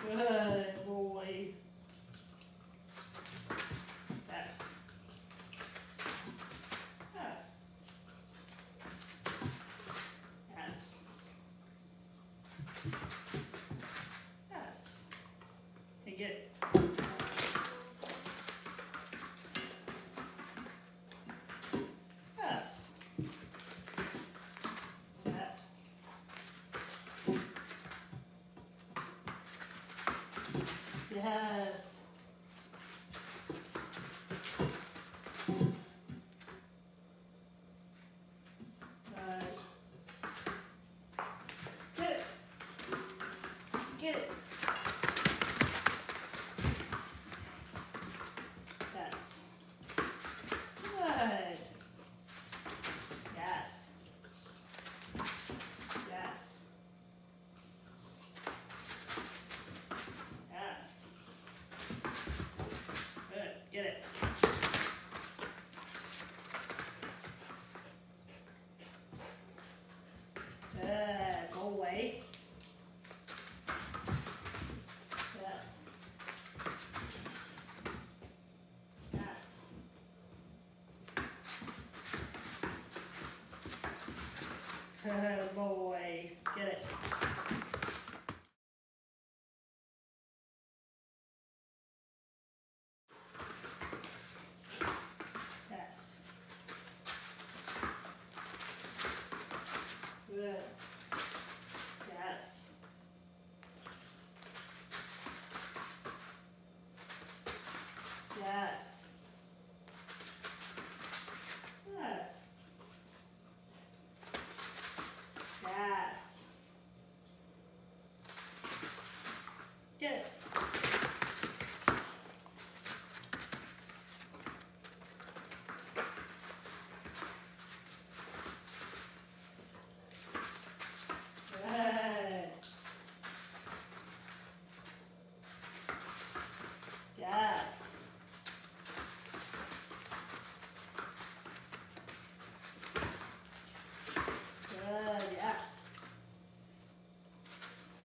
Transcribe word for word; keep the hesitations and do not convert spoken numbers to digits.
Good boy. Yes. Yes. Yes. Yes. Hey, get it. Yes. Yes. Yes. Good. Get it. Get it. Yes. Good. Yes. Yes. Yes. Good. Get it. Good. Go away. Yes. Yes. Good. Go